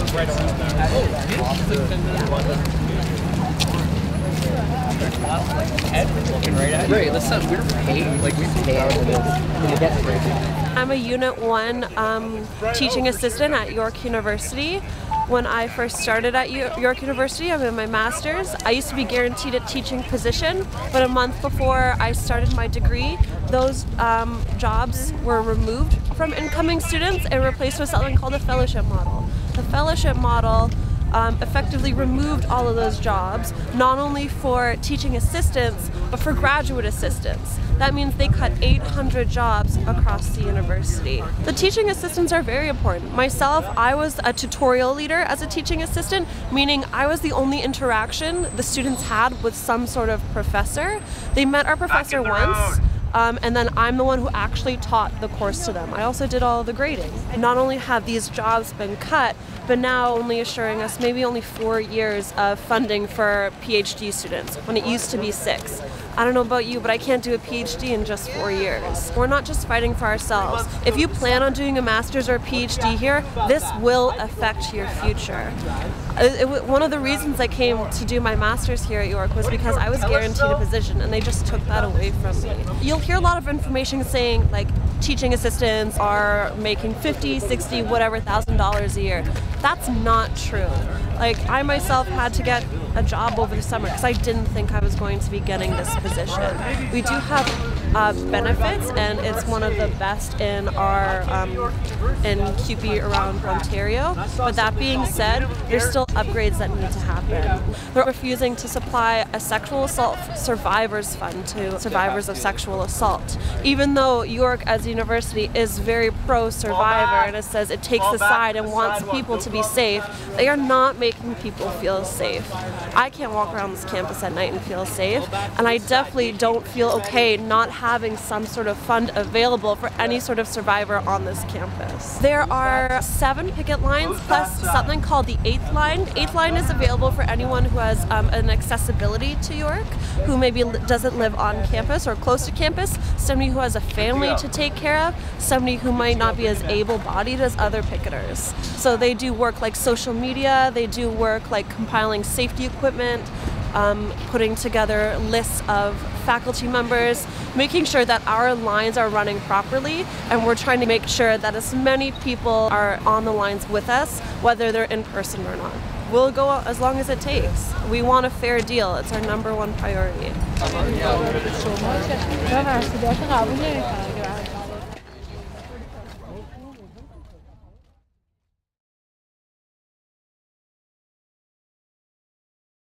Right, that's not, we're paid, like we pay out of this. I'm a Unit 1 teaching assistant at York University. When I first started at York University, I'm in my master's. I used to be guaranteed a teaching position, but a month before I started my degree, those jobs were removed from incoming students and replaced with something called a fellowship model. The fellowship model effectively removed all of those jobs, not only for teaching assistants, but for graduate assistants. That means they cut 800 jobs across the university. The teaching assistants are very important. Myself, I was a tutorial leader as a teaching assistant, meaning I was the only interaction the students had with some sort of professor. They met our professor once, and then I'm the one who actually taught the course to them. I also did all the grading. Not only have these jobs been cut, but now only assuring us maybe only 4 years of funding for PhD students, when it used to be 6. I don't know about you, but I can't do a PhD in just 4 years. We're not just fighting for ourselves. If you plan on doing a master's or a PhD here, this will affect your future. One of the reasons I came to do my master's here at York was because I was guaranteed a position and they just took that away from me. You'll hear a lot of information saying like teaching assistants are making $50, $60, whatever $1,000 a year. That's not true. Like I myself had to get a job over the summer because I didn't think I was going to be getting this position. We do have benefits, and it's one of the best in our in CUPE around Ontario. But that being said, there's still upgrades that need to happen. They're refusing to supply a sexual assault survivors fund to survivors of sexual assault. Even though York as a university is very pro-survivor and it says it takes the side and wants people to be safe, they are not making people feel safe. I can't walk around this campus at night and feel safe, and I definitely don't feel okay not having some sort of fund available for any sort of survivor on this campus. There are 7 picket lines plus something called the 8th line. The 8th line is available for anyone who has an accessibility to York, who maybe doesn't live on campus or close to campus, somebody who has a family to take care of, somebody who might not be as able-bodied as other picketers. So they do work like social media, they do work like compiling safety equipment, putting together lists of faculty members, making sure that our lines are running properly, and we're trying to make sure that as many people are on the lines with us, whether they're in person or not. We'll go as long as it takes. We want a fair deal. It's our #1 priority.